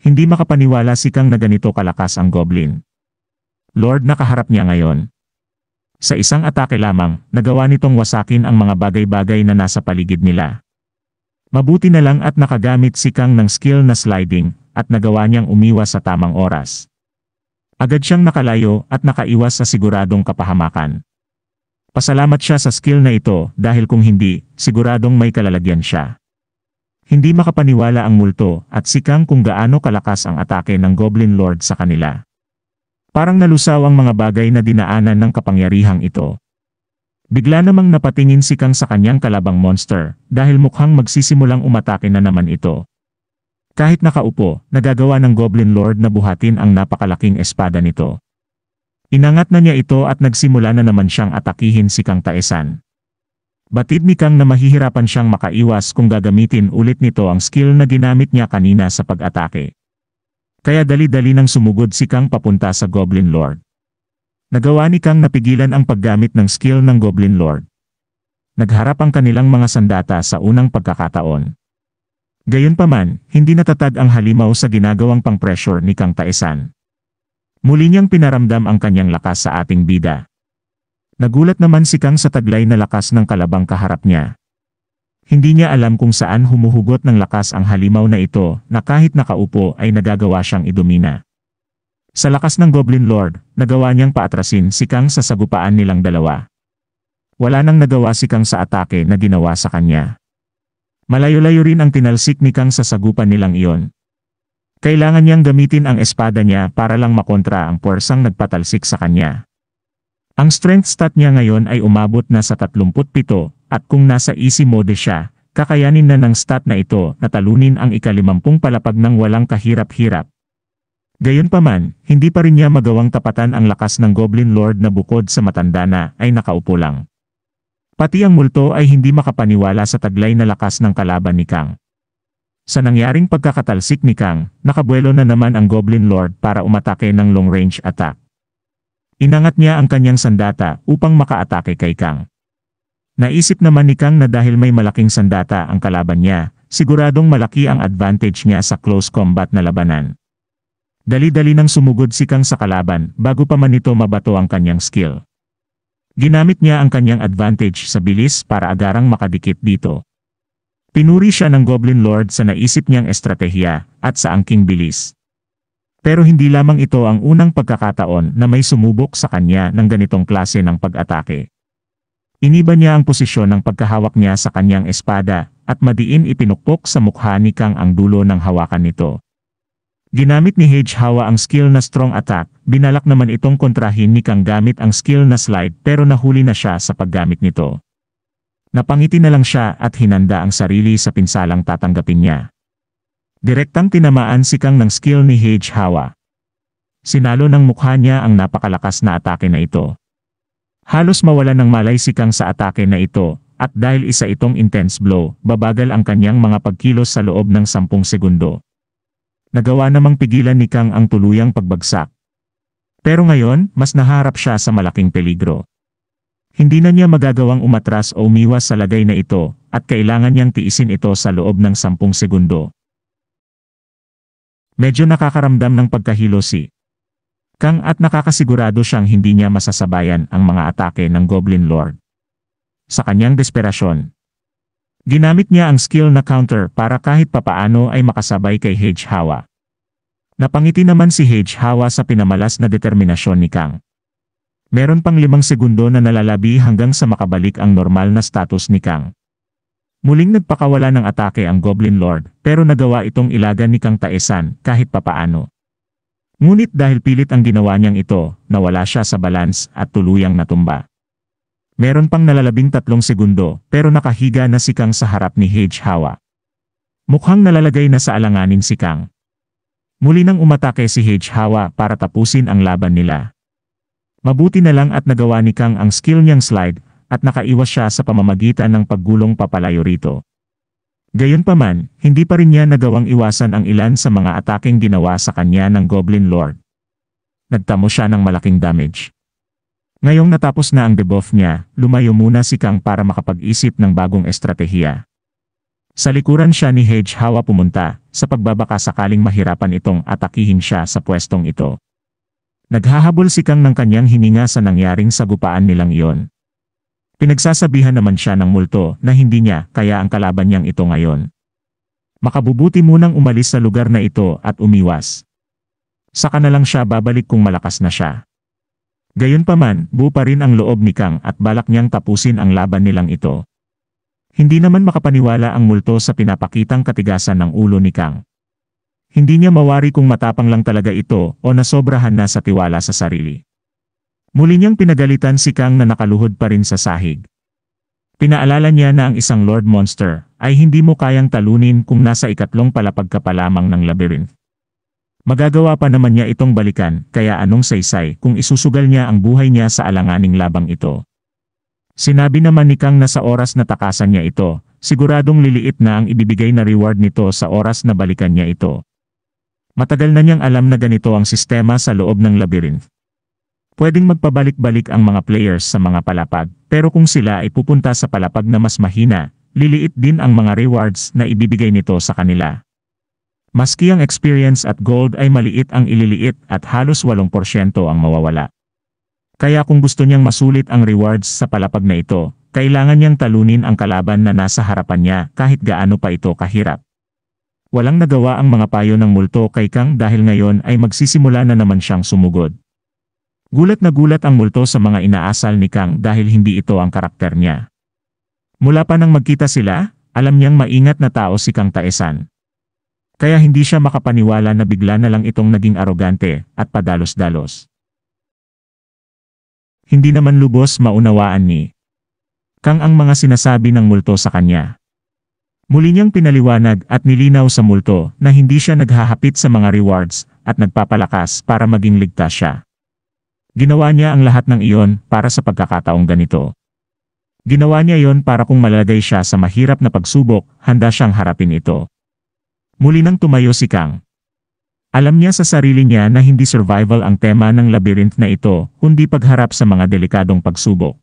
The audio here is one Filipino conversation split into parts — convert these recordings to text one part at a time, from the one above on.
Hindi makapaniwala si Kang na ganito kalakas ang goblin. Lord, nakaharap niya ngayon. Sa isang atake lamang, nagawa nitong wasakin ang mga bagay-bagay na nasa paligid nila. Mabuti na lang at nakagamit si Kang ng skill na sliding at nagawa niyang umiwas sa tamang oras. Agad siyang nakalayo at nakaiwas sa siguradong kapahamakan. Pasalamat siya sa skill na ito dahil kung hindi, siguradong may kalalagyan siya. Hindi makapaniwala ang multo at si Kang kung gaano kalakas ang atake ng Goblin Lord sa kanila. Parang nalusaw ang mga bagay na dinaanan ng kapangyarihang ito. Bigla namang napatingin si Kang sa kanyang kalabang monster dahil mukhang magsisimulang umatake na naman ito. Kahit nakaupo, nagagawa ng Goblin Lord na buhatin ang napakalaking espada nito. Inangat na niya ito at nagsimula na naman siyang atakihin si Kang Taesan. Batid ni Kang na mahihirapan siyang makaiwas kung gagamitin ulit nito ang skill na ginamit niya kanina sa pag-atake. Kaya dali-dali nang sumugod si Kang papunta sa Goblin Lord. Nagawa ni Kang napigilan ang paggamit ng skill ng Goblin Lord. Nagharap ang kanilang mga sandata sa unang pagkakataon. Gayunpaman, hindi natatag ang halimaw sa ginagawang pang-pressure ni Kang Taesan. Muli niyang pinaramdam ang kanyang lakas sa ating bida. Nagulat naman si Kang sa taglay na lakas ng kalabang kaharap niya. Hindi niya alam kung saan humuhugot ng lakas ang halimaw na ito na kahit nakaupo ay nagagawa siyang idumina. Sa lakas ng Goblin Lord, nagawa niyang paatrasin si Kang sa sagupaan nilang dalawa. Wala nang nagawa si Kang sa atake na ginawa sa kanya. Malayo-layo rin ang tinalsik ni Kang sa sagupan nilang iyon. Kailangan niyang gamitin ang espada niya para lang makontra ang puwersang nagpatalsik sa kanya. Ang strength stat niya ngayon ay umabot na sa 37 at kung nasa easy mode siya, kakayanin na ng stat na ito na talunin ang ika-50 palapag ng walang kahirap-hirap. Gayunpaman, hindi pa rin niya magawang tapatan ang lakas ng Goblin Lord na bukod sa matanda na ay nakaupo lang. Pati ang multo ay hindi makapaniwala sa taglay na lakas ng kalaban ni Kang. Sa nangyaring pagkakatalsik ni Kang, nakabuelo na naman ang Goblin Lord para umatake ng long-range attack. Inangat niya ang kanyang sandata upang makaatake kay Kang. Naisip naman ni Kang na dahil may malaking sandata ang kalaban niya, siguradong malaki ang advantage niya sa close combat na labanan. Dali-dali nang sumugod si Kang sa kalaban bago pa man ito mabato ang kanyang skill. Ginamit niya ang kanyang advantage sa bilis para agarang makadikit dito. Pinuri siya ng Goblin Lord sa naisip niyang estratehiya at sa angking bilis. Pero hindi lamang ito ang unang pagkakataon na may sumubok sa kanya ng ganitong klase ng pag-atake. Iniba niya ang posisyon ng pagkahawak niya sa kanyang espada at madiin ipinukpok sa mukha ni Kang ang dulo ng hawakan nito. Ginamit ni Hage Hawa ang skill na strong attack, binalak naman itong kontrahin ni Kang gamit ang skill na slide pero nahuli na siya sa paggamit nito. Napangiti na lang siya at hinanda ang sarili sa pinsalang tatanggapin niya. Direktang tinamaan si Kang ng skill ni Hage Hawa. Sinalo ng mukha niya ang napakalakas na atake na ito. Halos mawala ng malay si Kang sa atake na ito, at dahil isa itong intense blow, babagal ang kanyang mga pagkilos sa loob ng 10 segundo. Nagawa namang pigilan ni Kang ang tuluyang pagbagsak. Pero ngayon, mas naharap siya sa malaking peligro. Hindi na niya magagawang umatras o umiwas sa lagay na ito, at kailangan niyang tiisin ito sa loob ng 10 segundo. Medyo nakakaramdam ng pagkahilo si Kang at nakakasigurado siyang hindi niya masasabayan ang mga atake ng Goblin Lord. Sa kanyang desperasyon, ginamit niya ang skill na counter para kahit papaano ay makasabay kay Hage Hawa. Napangiti naman si Hage Hawa sa pinamalas na determinasyon ni Kang. Meron pang 5 segundo na nalalabi hanggang sa makabalik ang normal na status ni Kang. Muling nagpakawala ng atake ang Goblin Lord, pero nagawa itong ilagan ni Kang Taesan kahit papaano. Ngunit dahil pilit ang ginawa niyang ito, nawala siya sa balance at tuluyang natumba. Meron pang nalalabing 3 segundo, pero nakahiga na si Kang sa harap ni Hage Hawa. Mukhang nalalagay na sa alanganin si Kang. Muli nang umatake si Hage Hawa para tapusin ang laban nila. Mabuti na lang at nagawa ni Kang ang skill niyang slide, at nakaiwas siya sa pamamagitan ng paggulong papalayo rito. Gayunpaman, hindi pa rin niya nagawang iwasan ang ilan sa mga atakeng ginawa sa kanya ng Goblin Lord. Nagtamo siya ng malaking damage. Ngayong natapos na ang debuff niya, lumayo muna si Kang para makapag-isip ng bagong estratehiya. Sa likuran siya ni Hedge Hawa pumunta, sa pagbabaka sakaling mahirapan itong atakihin siya sa pwestong ito. Naghahabol si Kang ng kanyang hininga sa nangyaring sagupaan nilang iyon. Pinagsasabihan naman siya ng multo na hindi niya kaya ang kalaban niyang ito ngayon. Makabubuti munang umalis sa lugar na ito at umiwas. Saka na lang siya babalik kung malakas na siya. Gayunpaman, buo pa rin ang loob ni Kang at balak niyang tapusin ang laban nilang ito. Hindi naman makapaniwala ang multo sa pinapakitang katigasan ng ulo ni Kang. Hindi niya mawari kung matapang lang talaga ito o nasobrahan na sa tiwala sa sarili. Muli niyang pinagalitan si Kang na nakaluhod pa rin sa sahig. Pinaalala niya na ang isang Lord Monster ay hindi mo kayang talunin kung nasa ikatlong palapag ka pa lamang ng labyrinth. Magagawa pa naman niya itong balikan, kaya anong saysay kung isusugal niya ang buhay niya sa alanganing labang ito. Sinabi naman ni Kang na sa oras na takasan niya ito, siguradong liliit na ang ibibigay na reward nito sa oras na balikan niya ito. Matagal na niyang alam na ganito ang sistema sa loob ng labyrinth. Pwedeng magpabalik-balik ang mga players sa mga palapag, pero kung sila ay pupunta sa palapag na mas mahina, liliit din ang mga rewards na ibibigay nito sa kanila. Maski ang experience at gold ay maliit ang ililiit at halos 8% ang mawawala. Kaya kung gusto niyang masulit ang rewards sa palapag na ito, kailangan niyang talunin ang kalaban na nasa harapan niya kahit gaano pa ito kahirap. Walang nagawa ang mga payo ng multo kay Kang dahil ngayon ay magsisimula na naman siyang sumugod. Gulat na gulat ang multo sa mga inaasal ni Kang dahil hindi ito ang karakter niya. Mula pa nang magkita sila, alam niyang maingat na tao si Kang Taesan. Kaya hindi siya makapaniwala na bigla na lang itong naging arogante at padalos-dalos. Hindi naman lubos maunawaan ni Kang ang mga sinasabi ng multo sa kanya. Muli niyang pinaliwanag at nilinaw sa multo na hindi siya naghahapit sa mga rewards at nagpapalakas para maging ligtas siya. Ginawa niya ang lahat ng iyon para sa pagkakataong ganito. Ginawa niya iyon para kung malalagay siya sa mahirap na pagsubok, handa siyang harapin ito. Muli nang tumayo si Kang. Alam niya sa sarili niya na hindi survival ang tema ng labyrinth na ito, kundi pagharap sa mga delikadong pagsubok.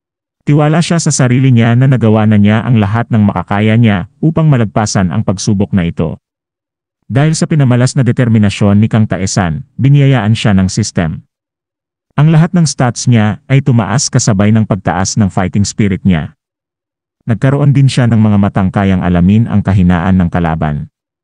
Tiwala siya sa sarili niya na nagawa na niya ang lahat ng makakaya niya upang malagpasan ang pagsubok na ito. Dahil sa pinamalas na determinasyon ni Kang Taesan, biniyayaan siya ng system. Ang lahat ng stats niya ay tumaas kasabay ng pagtaas ng fighting spirit niya. Nagkaroon din siya ng mga matang kayang alamin ang kahinaan ng kalaban.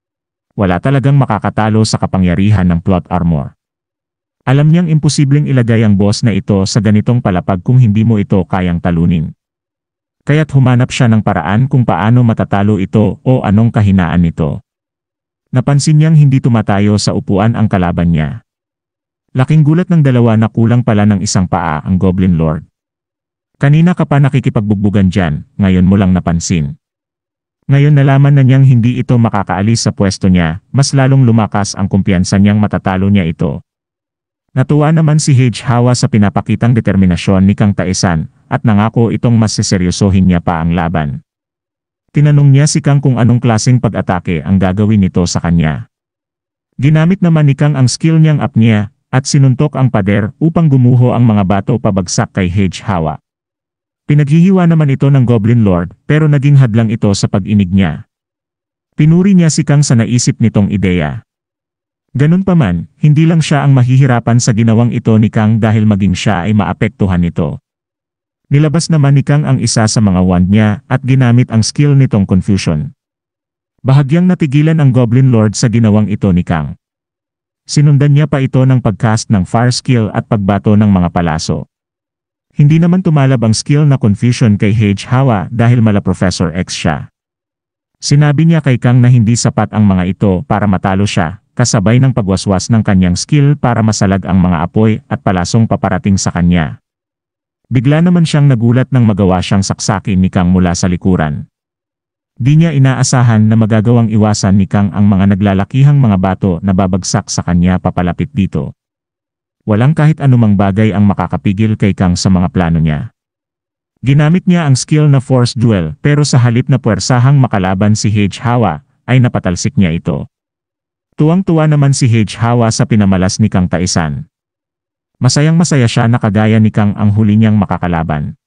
Wala talagang makakatalo sa kapangyarihan ng plot armor. Alam niyang imposibleng ilagay ang boss na ito sa ganitong palapag kung hindi mo ito kayang talunin. Kaya't humanap siya ng paraan kung paano matatalo ito o anong kahinaan nito. Napansin niyang hindi tumatayo sa upuan ang kalaban niya. Laking gulat ng dalawa na kulang pala ng isang paa ang Goblin Lord. Kanina ka pa nakikipagbugbugan dyan, ngayon mo lang napansin. Ngayon nalaman na niyang hindi ito makakaalis sa pwesto niya, mas lalong lumakas ang kumpiyansa niyang matatalo niya ito. Natuwa naman si Hedge Hawa sa pinapakitang determinasyon ni Kang Taesan, at nangako itong mas seseryosohin niya pa ang laban. Tinanong niya si Kang kung anong klaseng pag-atake ang gagawin nito sa kanya. Ginamit naman ni Kang ang skill niyang apnea, at sinuntok ang pader upang gumuho ang mga bato pabagsak kay Hedge Hawa. Pinaghihiwa naman ito ng Goblin Lord, pero naging hadlang ito sa pag-inig niya. Pinuri niya si Kang sa naisip nitong ideya. Ganun pa man, hindi lang siya ang mahihirapan sa ginawang ito ni Kang dahil maging siya ay maapektuhan nito. Nilabas naman ni Kang ang isa sa mga wand niya at ginamit ang skill nitong Confusion. Bahagyang natigilan ang Goblin Lord sa ginawang ito ni Kang. Sinundan niya pa ito ng pagcast ng Fire skill at pagbato ng mga palaso. Hindi naman tumalab ang skill na Confusion kay Hedge Hawa dahil mala Professor X siya. Sinabi niya kay Kang na hindi sapat ang mga ito para matalo siya, kasabay ng pagwaswas ng kanyang skill para masalag ang mga apoy at palasong paparating sa kanya. Bigla naman siyang nagulat nang magawa siyang saksakin ni Kang mula sa likuran. Di niya inaasahan na magagawang iwasan ni Kang ang mga naglalakihang mga bato na babagsak sa kanya papalapit dito. Walang kahit anumang bagay ang makakapigil kay Kang sa mga plano niya. Ginamit niya ang skill na Force Duel pero sa halip na puwersahang makalaban si Hedge Hawa, ay napatalsik niya ito. Tuwang-tuwa naman si Hedge Hawa sa pinamalas ni Kang Taesan. Masayang-masaya siya na kagaya ni Kang ang huli niyang makakalaban.